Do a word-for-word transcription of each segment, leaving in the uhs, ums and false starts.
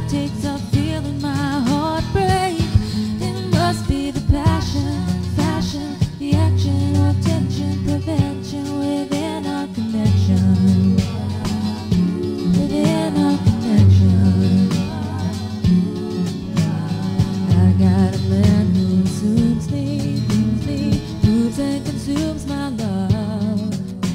takes up feeling my heart break. It must be the passion, fashion, the action or tension, prevention within our connection, within our connection. I got a man who consumes me, moves me, moves and consumes my love.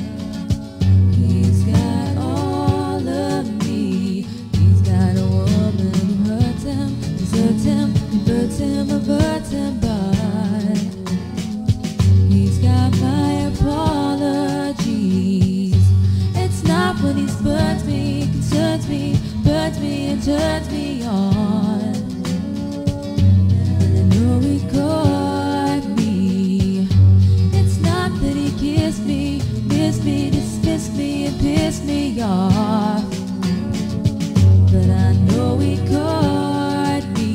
He's got all of me. He's got a woman who hurts him, deserts him, converts him, averts him, but he's got my apologies. It's not when he spurns me, concerns me, burns me and turns me on. And I know he caught me. It's not that he kissed me, missed me, dismissed me and pissed me off, but I know he caught me.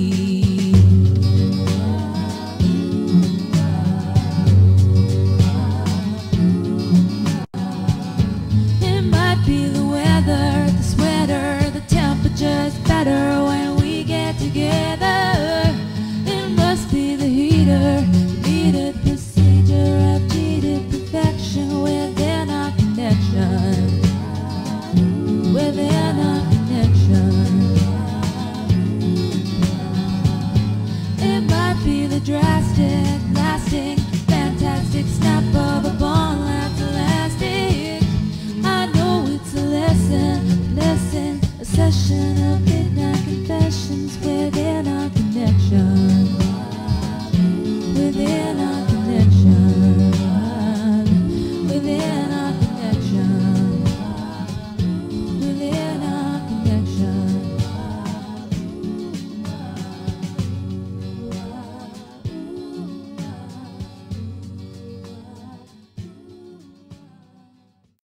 It might be the weather, the sweater, the temperature's better when we get together.